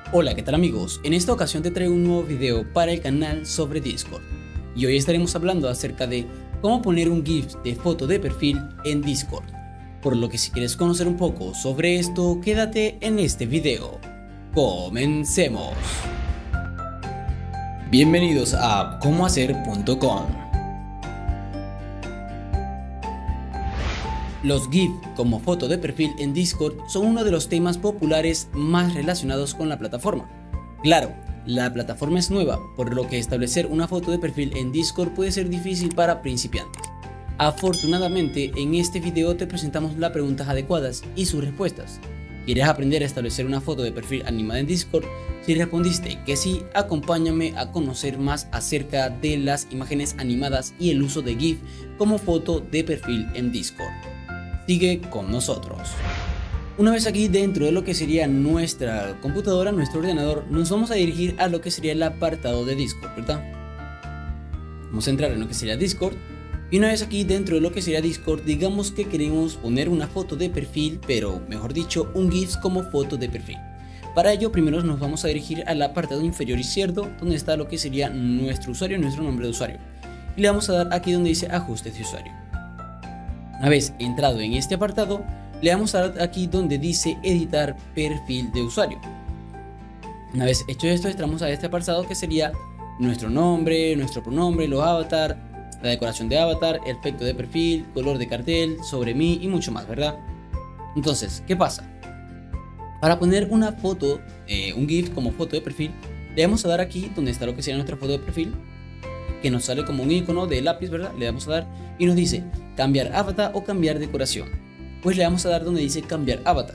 Hola, ¿qué tal amigos? En esta ocasión te traigo un nuevo video para el canal sobre Discord y hoy estaremos hablando acerca de cómo poner un GIF de foto de perfil en Discord, por lo que si quieres conocer un poco sobre esto, quédate en este video. ¡Comencemos! Bienvenidos a comohacer.com. Los GIF como foto de perfil en Discord son uno de los temas populares más relacionados con la plataforma. Claro, la plataforma es nueva, por lo que establecer una foto de perfil en Discord puede ser difícil para principiantes. Afortunadamente, en este video te presentamos las preguntas adecuadas y sus respuestas. ¿Quieres aprender a establecer una foto de perfil animada en Discord? Si respondiste que sí, acompáñame a conocer más acerca de las imágenes animadas y el uso de GIF como foto de perfil en Discord. Sigue con nosotros. Una vez aquí dentro de lo que sería nuestra computadora, nuestro ordenador, nos vamos a dirigir a lo que sería el apartado de Discord, ¿verdad? Vamos a entrar en lo que sería Discord. Y una vez aquí dentro de lo que sería Discord, digamos que queremos poner una foto de perfil, pero mejor dicho, un GIF como foto de perfil. Para ello, primero nos vamos a dirigir al apartado inferior izquierdo, donde está lo que sería nuestro usuario, nuestro nombre de usuario. Y le vamos a dar aquí donde dice ajustes de usuario. Una vez entrado en este apartado, le vamos a dar aquí donde dice editar perfil de usuario. Una vez hecho esto, entramos a este apartado que sería nuestro nombre, nuestro pronombre, los avatar, la decoración de avatar, el efecto de perfil, color de cartel, sobre mí y mucho más, ¿verdad? Entonces, ¿qué pasa? Para poner una foto, un GIF como foto de perfil, le vamos a dar aquí donde está lo que sería nuestra foto de perfil, que nos sale como un icono de lápiz, ¿verdad? Le damos a dar y nos dice cambiar avatar o cambiar decoración. Pues le vamos a dar donde dice cambiar avatar.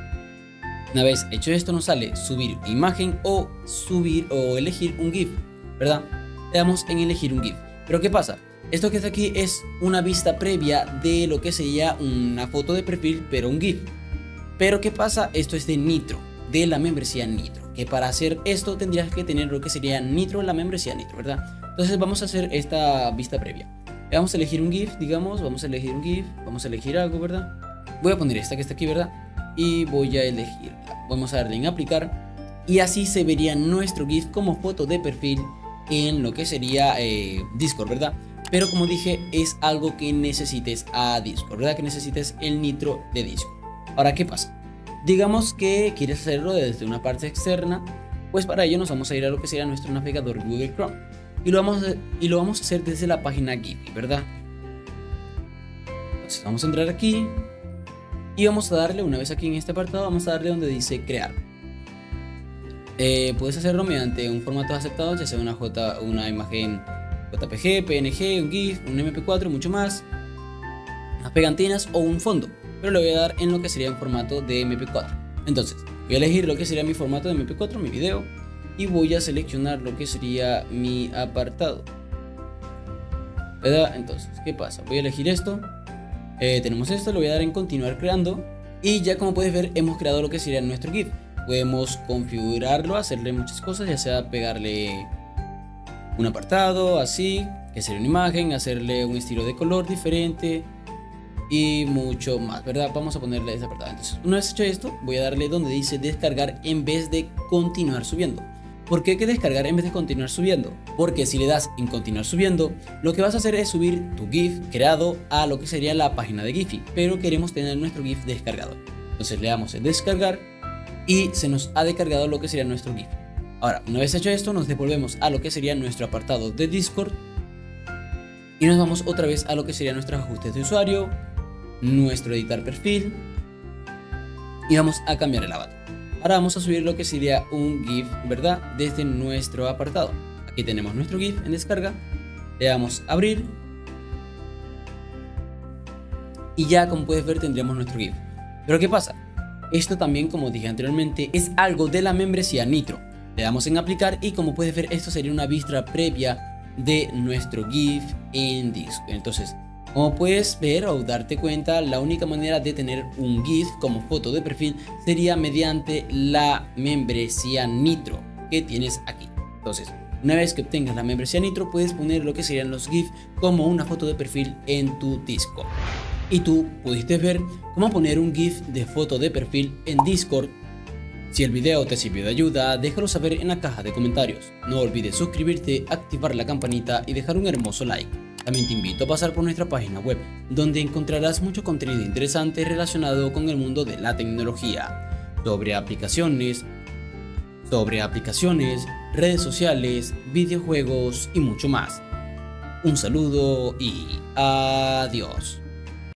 Una vez hecho esto, nos sale subir imagen o subir o elegir un GIF, ¿verdad? Le damos en elegir un GIF. Pero ¿qué pasa? Esto que está aquí es una vista previa de lo que sería una foto de perfil, pero un GIF. Pero ¿qué pasa? Esto es de Nitro, de la membresía Nitro. Que para hacer esto tendrías que tener lo que sería Nitro, la membresía Nitro, ¿verdad? Entonces vamos a hacer esta vista previa. Vamos a elegir un GIF, digamos, vamos a elegir un GIF, vamos a elegir algo, ¿verdad? Voy a poner esta que está aquí, ¿verdad? Y voy a elegirla. Vamos a darle en aplicar. Y así se vería nuestro GIF como foto de perfil en lo que sería Discord, ¿verdad? Pero como dije, es algo que necesites a Discord, ¿verdad? Que necesites el Nitro de Discord. Ahora, ¿qué pasa? Digamos que quieres hacerlo desde una parte externa, pues para ello nos vamos a ir a lo que sería nuestro navegador Google Chrome. Y lo vamos a hacer desde la página Giphy, ¿verdad? Entonces vamos a entrar aquí y vamos a darle, una vez aquí en este apartado, vamos a darle donde dice crear. Puedes hacerlo mediante un formato aceptado, ya sea una imagen JPG, PNG, un GIF, un MP4, mucho más, unas pegantinas o un fondo. Pero le voy a dar en lo que sería un formato de MP4. Entonces voy a elegir lo que sería mi formato de MP4, mi video, y voy a seleccionar lo que sería mi apartado, ¿verdad? Entonces, ¿qué pasa? Voy a elegir esto, tenemos esto, le voy a dar en continuar creando. Y ya como puedes ver, hemos creado lo que sería nuestro GIF. Podemos configurarlo, hacerle muchas cosas, ya sea pegarle un apartado, así, que sería una imagen, hacerle un estilo de color diferente y mucho más, ¿verdad? Vamos a ponerle ese apartado. Entonces, una vez hecho esto, voy a darle donde dice descargar en vez de continuar subiendo. ¿Por qué hay que descargar en vez de continuar subiendo? Porque si le das en continuar subiendo, lo que vas a hacer es subir tu GIF creado a lo que sería la página de Giphy, pero queremos tener nuestro GIF descargado. Entonces le damos en descargar y se nos ha descargado lo que sería nuestro GIF. Ahora, una vez hecho esto, nos devolvemos a lo que sería nuestro apartado de Discord y nos vamos otra vez a lo que sería nuestros ajustes de usuario, nuestro editar perfil y vamos a cambiar el avatar. Ahora vamos a subir lo que sería un GIF, ¿verdad? Desde nuestro apartado. Aquí tenemos nuestro GIF en descarga. Le damos a abrir. Y ya como puedes ver tendríamos nuestro GIF. Pero ¿qué pasa? Esto también, como dije anteriormente, es algo de la membresía Nitro. Le damos en aplicar y como puedes ver esto sería una vista previa de nuestro GIF en Discord. Entonces, como puedes ver o darte cuenta, la única manera de tener un GIF como foto de perfil sería mediante la membresía Nitro que tienes aquí. Entonces, una vez que obtengas la membresía Nitro, puedes poner lo que serían los GIF como una foto de perfil en tu Discord. Y tú pudiste ver cómo poner un GIF de foto de perfil en Discord Si el video te sirvió de ayuda, déjalo saber en la caja de comentarios. No olvides suscribirte, activar la campanita y dejar un hermoso like. También te invito a pasar por nuestra página web, donde encontrarás mucho contenido interesante relacionado con el mundo de la tecnología, sobre aplicaciones, redes sociales, videojuegos y mucho más. Un saludo y adiós.